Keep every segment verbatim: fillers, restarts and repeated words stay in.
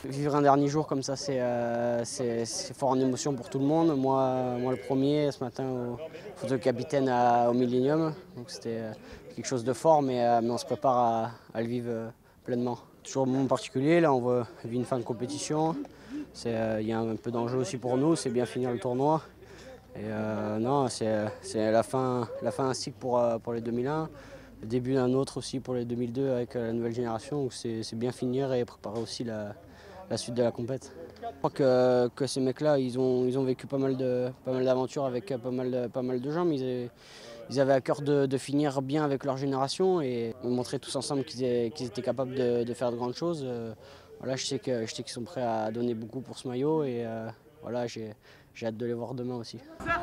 Vivre un dernier jour comme ça, c'est euh, fort en émotion pour tout le monde. Moi, moi le premier, ce matin, au photo capitaine à, au Millennium. Donc c'était euh, quelque chose de fort, mais, euh, mais on se prépare à, à le vivre euh, pleinement. Toujours un moment particulier, là on voit une fin de compétition. Il euh, y a un peu d'enjeu aussi pour nous, c'est bien finir le tournoi. Et euh, non, c'est la fin, la fin d'un cycle pour, pour les deux mille un. Le début d'un autre aussi pour les deux mille deux avec la nouvelle génération, où c'est bien finir et préparer aussi la, la suite de la compète. Je crois que, que ces mecs-là, ils ont, ils ont vécu pas mal d'aventures avec pas mal de, pas mal de gens, mais ils, ils avaient à cœur de, de finir bien avec leur génération et montrer tous ensemble qu'ils qu'ils étaient capables de, de faire de grandes choses. Voilà, je sais qu'ils sont prêts à donner beaucoup pour ce maillot et euh, voilà, j'ai hâte de les voir demain aussi.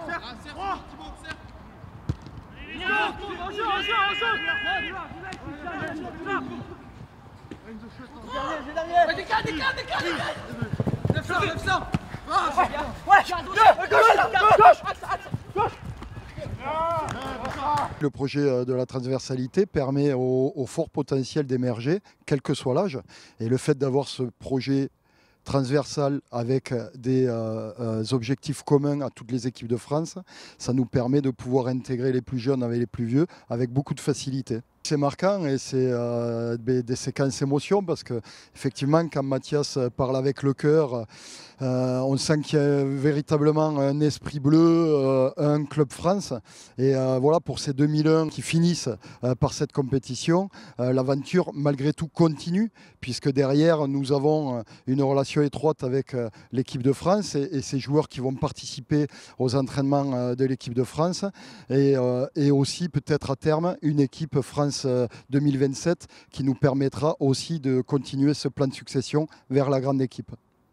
Le projet de la transversalité permet au, au fort potentiel d'émerger, quel que soit l'âge. Et le fait d'avoir ce projet transversal avec des euh, euh, objectifs communs à toutes les équipes de France, ça nous permet de pouvoir intégrer les plus jeunes avec les plus vieux avec beaucoup de facilité. C'est marquant et c'est euh, des séquences émotions parce que effectivement quand Mathias parle avec le cœur, euh, on sent qu'il y a véritablement un esprit bleu, euh, un club France. Et euh, voilà, pour ces deux mille un qui finissent euh, par cette compétition, euh, l'aventure malgré tout continue puisque derrière nous avons une relation étroite avec euh, l'équipe de France et, et ces joueurs qui vont participer aux entraînements euh, de l'équipe de France et, euh, et aussi peut-être à terme une équipe France deux mille vingt-sept qui nous permettra aussi de continuer ce plan de succession vers la grande équipe.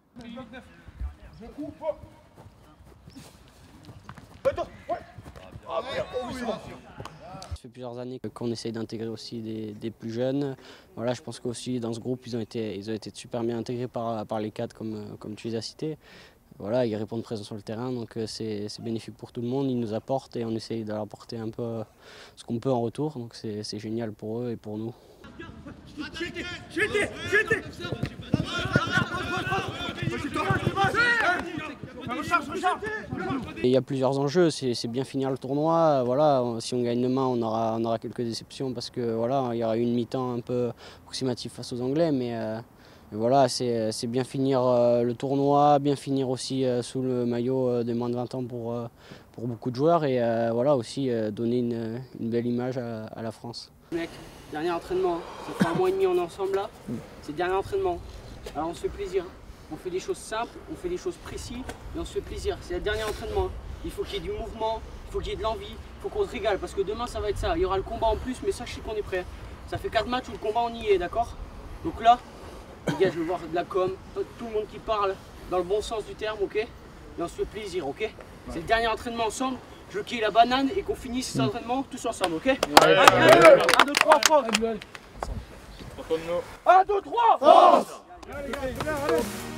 Ça fait plusieurs années qu'on essaye d'intégrer aussi des, des plus jeunes. Voilà, je pense qu'aussi dans ce groupe, ils ont été, ils ont été super bien intégrés par, par les cadres comme, comme tu les as cités. Voilà, ils répondent présents sur le terrain, donc c'est bénéfique pour tout le monde. Ils nous apportent et on essaye de leur apporter un peu ce qu'on peut en retour. Donc c'est génial pour eux et pour nous. Il y a plusieurs enjeux, c'est bien finir le tournoi. Voilà, si on gagne demain, on aura, on aura quelques déceptions parce que voilà, il y aura eu une mi-temps un peu approximative face aux Anglais, mais euh, Et voilà, c'est bien finir euh, le tournoi, bien finir aussi euh, sous le maillot euh, des moins de vingt ans pour, euh, pour beaucoup de joueurs et euh, voilà aussi euh, donner une, une belle image à, à la France. Mec, dernier entraînement, ça fait un mois et demi on est ensemble là, c'est le dernier entraînement. Alors on se fait plaisir, on fait des choses simples, on fait des choses précises et on se fait plaisir. C'est le dernier entraînement, il faut qu'il y ait du mouvement, il faut qu'il y ait de l'envie, il faut qu'on se régale parce que demain ça va être ça. Il y aura le combat en plus mais ça je sais qu'on est prêt. Ça fait quatre matchs où le combat on y est, d'accord? Donc là, les gars, je veux voir de la com, tout le monde qui parle dans le bon sens du terme, ok? Et on se fait plaisir, ok? C'est le dernier entraînement ensemble, je veux qu'il y ait la banane et qu'on finisse cet entraînement tous ensemble, ok? un, deux, trois, France! un, deux, trois, France!